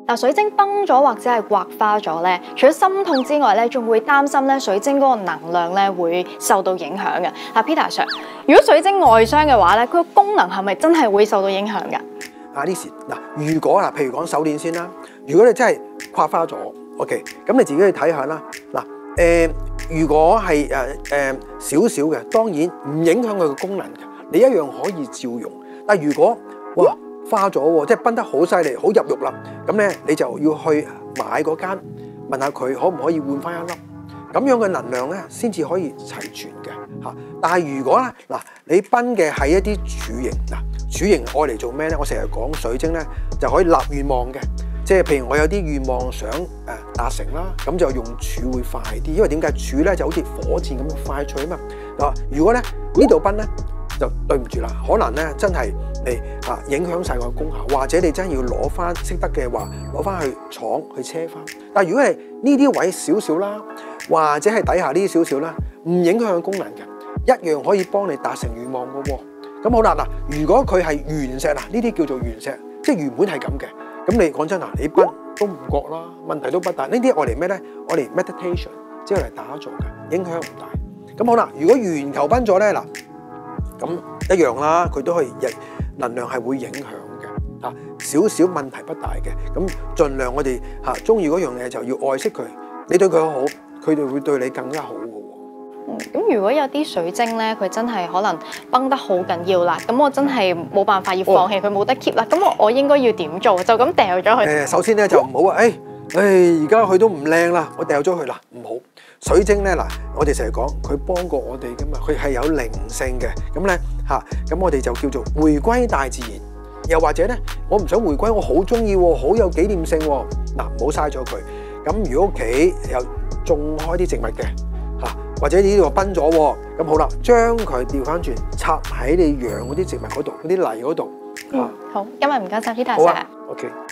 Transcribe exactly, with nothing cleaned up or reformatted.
嗱，水晶崩咗或者係刮花咗咧，除咗心痛之外咧，仲會擔心咧水晶嗰個能量咧會受到影響嘅。嗱 ，Peter Sir， 如果水晶外傷嘅話咧，佢個功能係咪真係會受到影響㗎？ 啊，呢時嗱，如果嗱，譬如講手鏈先啦，如果你真係刮花咗 ，OK， 咁你自己去睇下啦。嗱，誒、呃，如果係誒誒少少嘅，當然唔影響佢嘅功能嘅，你一樣可以照用。但係如果哇花咗喎，即係崩得好犀利，好入肉啦，咁咧你就要去買嗰間問下佢可唔可以換翻一粒，咁樣嘅能量咧先至可以齊全嘅嚇。但係如果咧嗱，你崩嘅係一啲柱形嗱，柱形愛嚟做咩咧？我成日講水晶咧就可以立願望嘅，即係譬如我有啲願望想誒達成啦，咁就用柱會快啲，因為點解柱咧就好似火箭咁快脆啊嘛。嗱，如果咧呢度崩咧，就對唔住啦，可能咧真係嚟啊影響晒個功效，或者你真係要攞翻識得嘅話，攞翻去廠去車翻。但係如果係呢啲位少少啦，或者係底下呢啲少少啦，唔影響功能嘅，一樣可以幫你達成願望嘅喎。咁好啦嗱，如果佢係原石嗱，呢啲叫做原石，即係原本係咁嘅。咁你講真嗱，你崩都唔覺啦，問題都不大。呢啲愛嚟咩咧？愛嚟 meditation， 即係嚟打坐嘅，影響唔大。咁好啦，如果圓球崩咗咧嗱。咁一樣啦，佢都可以能量係會影響嘅，嚇少少問題不大嘅。咁盡量我哋嚇中意嗰樣嘢就要愛惜佢，你對佢好，佢哋會對你更加好嘅喎。 嗯，咁如果有啲水晶咧，佢真係可能崩得好緊要啦，咁我真係冇辦法要放棄佢，冇得 keep 啦。咁我我應該要點做？就咁掉咗佢？ 誒，首先咧就唔好話，誒誒而家佢都唔靚啦，我掉咗佢啦，唔好。水晶咧嗱，我哋成日講佢幫過我哋噶嘛，佢係有靈性嘅，咁咧嚇，咁我哋就叫做回歸大自然。又或者咧，我唔想回歸，我好中意喎，好有紀念性喎，嗱唔好嘥咗佢。咁如果屋企有種開啲植物嘅嚇，或者呢度崩咗喎，咁好啦，將佢調翻轉插喺你養嗰啲植物嗰度，嗰啲泥嗰度。 嗯，好，今日唔該晒 Peter Sir。 好啊，OK。